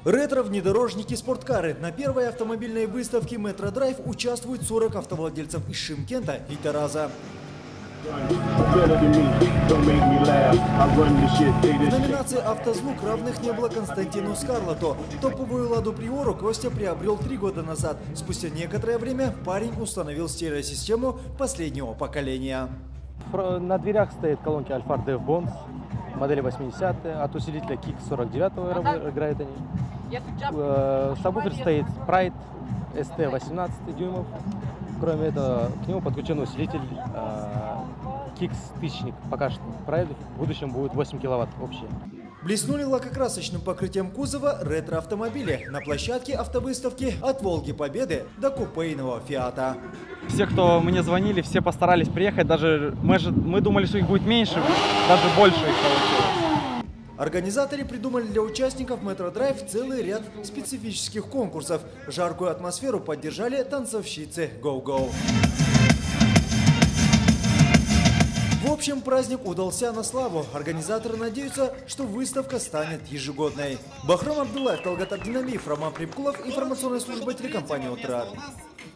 Ретро-внедорожники спорткары. На первой автомобильной выставке Metro Drive участвуют 40 автовладельцев из Шымкента и Тараза. В номинации «Автозвук» равных не было Константину Скарлату. Топовую «Ладу Приору» Костя приобрел 3 года назад. Спустя некоторое время парень установил стереосистему последнего поколения. На дверях стоит колонки Alphard Dev Bonds, модели 80, от усилителя Kick 49 играют они. Сабвуфер стоит Pride ST 18 дюймов. Кроме этого, к нему подключен усилитель Kicks 1000. Пока что Pride в будущем будет 8 киловатт общий. Блеснули лакокрасочным покрытием кузова ретро-автомобили на площадке автовыставки от Волги Победы до купейного Фиата. Все, кто мне звонили, все постарались приехать. Даже мы думали, что их будет меньше, даже больше их получилось. Организаторы придумали для участников Metro Drive целый ряд специфических конкурсов. Жаркую атмосферу поддержали танцовщицы Go-Go. В общем, праздник удался на славу. Организаторы надеются, что выставка станет ежегодной. Бахром Абдуллаев, Талгат Абдинамиев, Роман Припкулов, информационная служба телекомпании «Утрар».